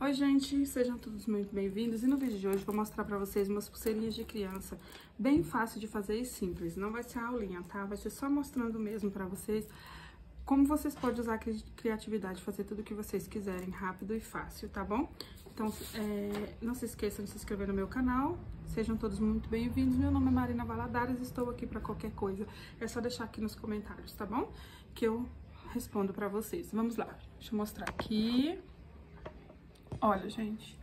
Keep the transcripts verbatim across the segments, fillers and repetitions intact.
Oi gente, sejam todos muito bem-vindos e no vídeo de hoje vou mostrar pra vocês umas pulseirinhas de criança bem fácil de fazer e simples. Não vai ser a aulinha, tá? Vai ser só mostrando mesmo pra vocês como vocês podem usar a cri criatividade, fazer tudo o que vocês quiserem, rápido e fácil, tá bom? Então, é, não se esqueçam de se inscrever no meu canal, sejam todos muito bem-vindos. Meu nome é Marina Valadares e estou aqui pra qualquer coisa. É só deixar aqui nos comentários, tá bom? Que eu respondo pra vocês. Vamos lá, deixa eu mostrar aqui. Olha, gente,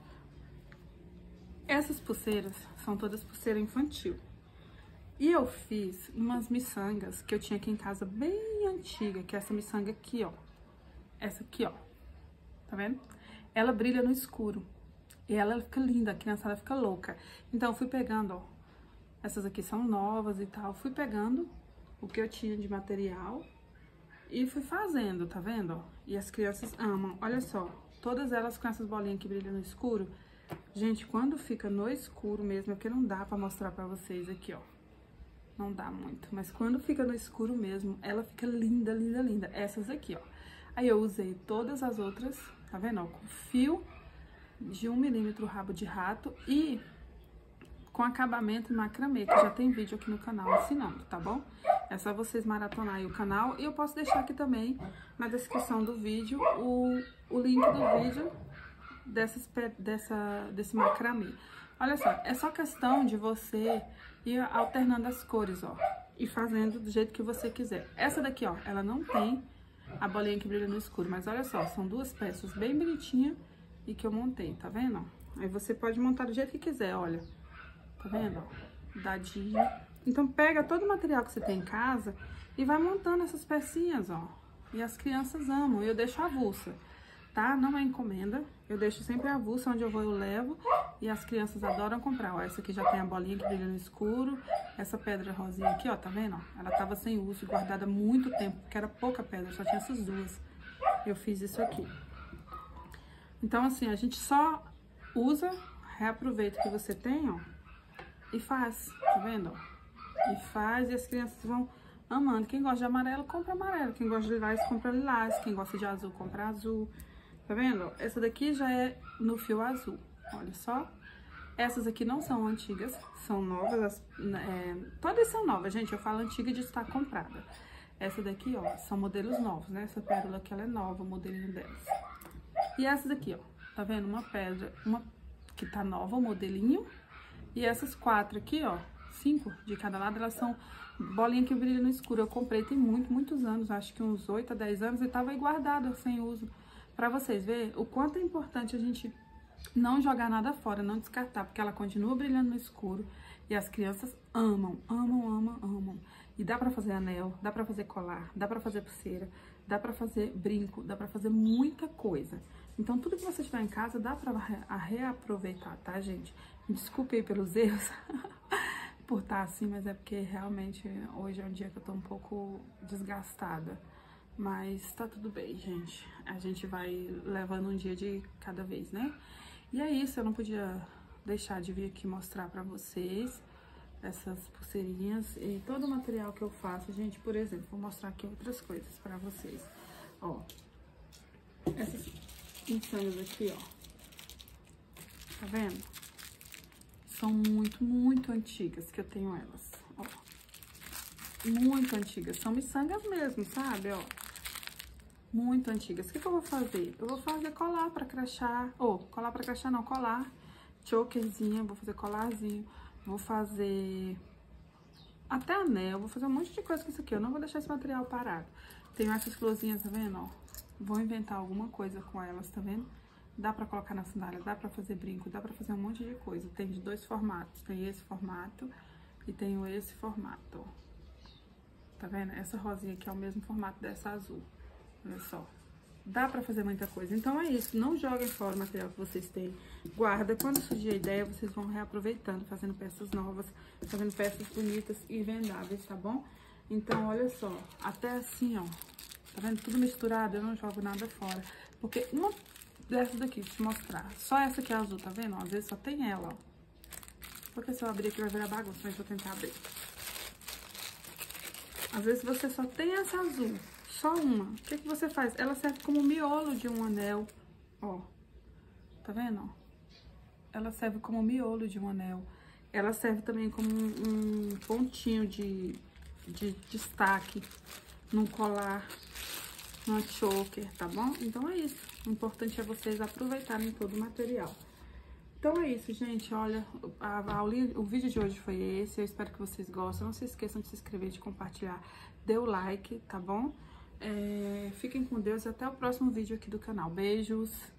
essas pulseiras são todas pulseira infantil. E eu fiz umas miçangas que eu tinha aqui em casa bem antiga, que é essa miçanga aqui, ó. Essa aqui, ó. Tá vendo? Ela brilha no escuro. E ela fica linda, a criançada fica louca. Então, eu fui pegando, ó. Essas aqui são novas e tal. Fui pegando o que eu tinha de material e fui fazendo, tá vendo? Ó? E as crianças amam. Olha só. Todas elas com essas bolinhas que brilham no escuro. Gente, quando fica no escuro mesmo, é porque não dá pra mostrar pra vocês aqui, ó. Não dá muito. Mas quando fica no escuro mesmo, ela fica linda, linda, linda. Essas aqui, ó. Aí eu usei todas as outras, tá vendo, ó? Com fio de um milímetro rabo de rato e com acabamento em macramê, que já tem vídeo aqui no canal ensinando, tá bom? É só vocês maratonar aí o canal. E eu posso deixar aqui também, na descrição do vídeo, o, o link do vídeo dessas, dessa, desse macramê. Olha só, é só questão de você ir alternando as cores, ó. E fazendo do jeito que você quiser. Essa daqui, ó, ela não tem a bolinha que brilha no escuro. Mas olha só, são duas peças bem bonitinhas e que eu montei, tá vendo? Aí você pode montar do jeito que quiser, olha. Tá vendo, ó? Dadinho. Então, pega todo o material que você tem em casa e vai montando essas pecinhas, ó. E as crianças amam. Eu deixo avulsa, tá? Não é encomenda. Eu deixo sempre avulsa, onde eu vou eu levo. E as crianças adoram comprar. Ó, essa aqui já tem a bolinha que brilha no escuro. Essa pedra rosinha aqui, ó, tá vendo? Ó? Ela tava sem uso, guardada há muito tempo, porque era pouca pedra, só tinha essas duas. Eu fiz isso aqui. Então, assim, a gente só usa, reaproveita o que você tem, ó. E faz, tá vendo? E faz, e as crianças vão amando. Quem gosta de amarelo, compra amarelo. Quem gosta de lilás, compra lilás. Quem gosta de azul, compra azul. Tá vendo? Essa daqui já é no fio azul. Olha só. Essas aqui não são antigas, são novas. As, é, todas são novas, gente. Eu falo antiga de estar comprada. Essa daqui, ó, são modelos novos, né? Essa pérola aqui, ela é nova, o modelinho delas. E essas aqui, ó. Tá vendo? Uma pedra, uma que tá nova, o modelinho. E essas quatro aqui, ó, cinco de cada lado, elas são bolinha que brilha no escuro. Eu comprei tem muito, muitos anos, acho que uns oito a dez anos, e tava aí guardada, sem uso. Pra vocês verem o quanto é importante a gente não jogar nada fora, não descartar, porque ela continua brilhando no escuro. E as crianças amam, amam, amam, amam. E dá pra fazer anel, dá pra fazer colar, dá pra fazer pulseira, dá pra fazer brinco, dá pra fazer muita coisa. Então, tudo que você tiver em casa, dá pra reaproveitar, tá, gente? Me desculpe aí pelos erros, por estar assim, mas é porque realmente hoje é um dia que eu tô um pouco desgastada. Mas tá tudo bem, gente. A gente vai levando um dia de cada vez, né? E é isso, eu não podia deixar de vir aqui mostrar pra vocês essas pulseirinhas e todo o material que eu faço. Gente, por exemplo, vou mostrar aqui outras coisas pra vocês. Ó, essas miçangas aqui, ó. Tá vendo? São muito, muito antigas que eu tenho elas, ó. Muito antigas. São miçangas mesmo, sabe, ó. Muito antigas. O que que eu vou fazer? Eu vou fazer colar pra crachá. Ou, oh, colar pra crachá não, colar. Chokerzinho, vou fazer colarzinho. Vou fazer até anel. Vou fazer um monte de coisa com isso aqui. Eu não vou deixar esse material parado. Tenho essas florzinhas, tá vendo, ó? Vou inventar alguma coisa com elas, tá vendo? Dá pra colocar na sandália, dá pra fazer brinco, dá pra fazer um monte de coisa. Tem de dois formatos. Tem esse formato e tenho esse formato, ó. Tá vendo? Essa rosinha aqui é o mesmo formato dessa azul. Olha só. Dá pra fazer muita coisa. Então, é isso. Não joguem fora o material que vocês têm. Guarda. Quando surgir a ideia, vocês vão reaproveitando, fazendo peças novas, fazendo peças bonitas e vendáveis, tá bom? Então, olha só. Até assim, ó. Tá vendo? Tudo misturado. Eu não jogo nada fora. Porque uma dessas daqui, deixa eu te mostrar. Só essa aqui é azul, tá vendo? Às vezes só tem ela, ó. Porque se eu abrir aqui vai virar bagunça, mas eu vou tentar abrir. Às vezes você só tem essa azul, só uma. O que que você faz? Ela serve como miolo de um anel, ó. tá vendo, ó? Ela serve como miolo de um anel. Ela serve também como um, um pontinho de, de destaque num colar, numa choker, tá bom? Então é isso. O importante é vocês aproveitarem todo o material. Então é isso, gente. Olha, a, a, o vídeo de hoje foi esse. Eu espero que vocês gostem. Não se esqueçam de se inscrever, de compartilhar. Dê o like, tá bom? É, fiquem com Deus e até o próximo vídeo aqui do canal. Beijos!